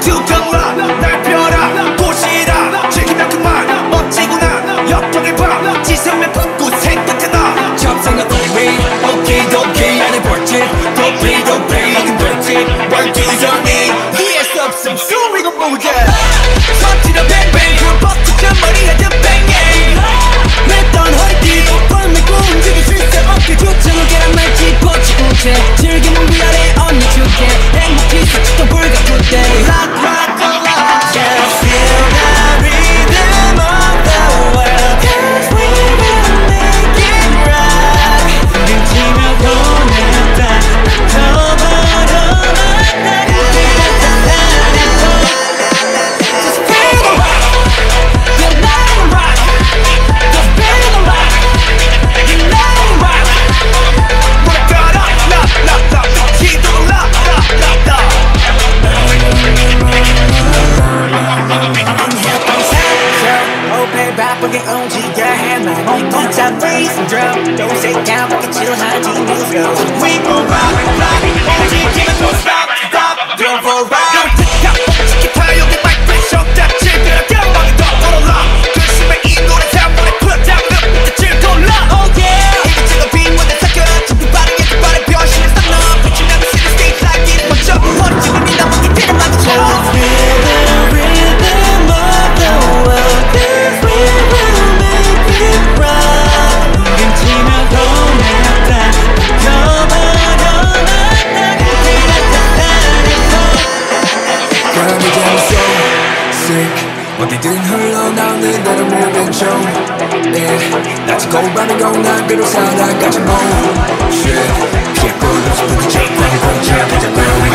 두강라 날벼라 도시라 즐기면 그만 멋지구나 역경을 봐 지성면 붙고 생각하나 접생각 오리 오케이도케이 안에 벌집 도페이도페이 이긴 벌집 월주전이 이해할 수 없음 숨이고 보자 터지려 뱅뱅 그럼 버티자 머리 헤드 뱅뱅 맵던 허리띠 벌메고 움직일 수 있어 어깨조차 무게란 말 짚어지 우체 즐기는 위아래 언니 줄게 행복히 사치도 불가분대 Rock rock rock Just feel the rhythm of the world Cause we will make it right 눈치며 보냈다 더 벌어봤다 Just feel the rock You let it rock Just feel the rock You let it rock Work it up, la la la 기도 la la la la 호흡에 바쁘게 움직여 해만 혼자 freeze drum Don't say down 밖에 치료하지 Let's go We gon' rock, rock 움직이면 don't stop, stop Don't fall back No tick-tock 멈추기 타요게 마이크 쇼다 즐겨 경방에 더 걸어라 조심해 이 노래 사번에 put down up the 즐거라 Oh yeah 이제 지금 빈무대 삭혀라 준비 빠르게 그 빠른 변신을 싹 넣어 빛이 나는 city stage like it 먼저 멋지고 네 나머지 뒤를 맞춰 Just feel the rhythm of the world Cause we will make it right 눈치며 보냈다 더 벌어봤다 그럼 이제 I'm so sick 어디든 흘러나오는 다른 모든 종 Yeah 낯이 고반을 건난 그로 살아가지 Shit 피해 보는 수도 그 적당히 공채 보자